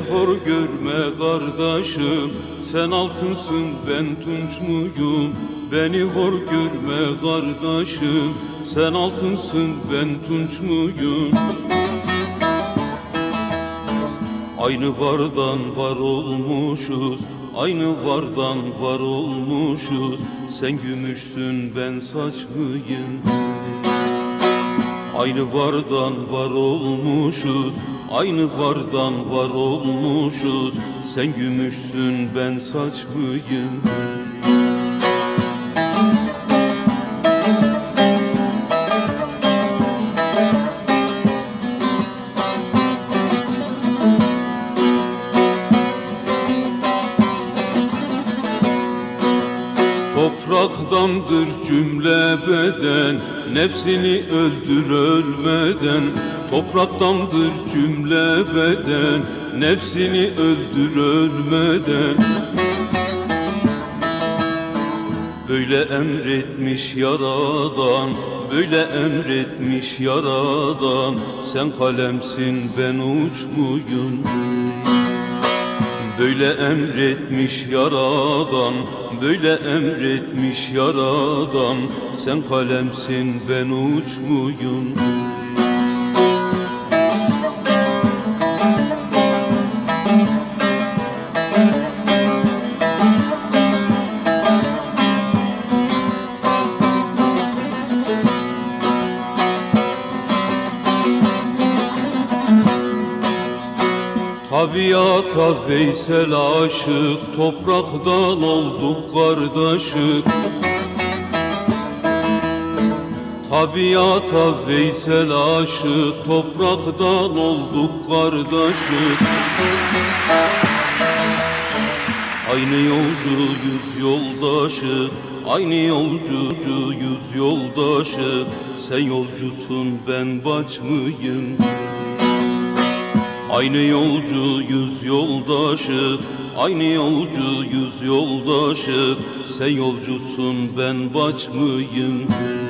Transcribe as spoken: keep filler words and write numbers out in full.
hor görme kardeşim, sen altınsın ben tunç muyum? Beni hor görme kardeşim, sen altınsın ben tunç muyum? Aynı vardan var olmuşuz, aynı vardan var olmuşuz. Sen gümüşsün ben saç mıyım? Aynı vardan var olmuşuz, aynı vardan var olmuşuz. Sen gümüşsün ben saç mıyım? Topraktandır cümle beden, nefsini öldür ölmeden. Topraktandır cümle beden, nefsini öldür ölmeden. Böyle emretmiş yaradan, böyle emretmiş yaradan. Sen kalemsin ben uç muyum? Böyle emretmiş yaradan, böyle emretmiş yaradan. Sen kalemsin ben uç muyum? Tabiata Veysel aşık, topraktan olduk kardeşik. Tabiata Veysel aşık, topraktan olduk kardeşik. Aynı yolcuyuz yoldaşık, aynı yolcuyuz yoldaşık. Sen yolcusun ben baç mıyım? Aynı yolcuyuz yoldaşık, aynı yolcuyuz yoldaşık. Sen yolcusun ben baç mıyım?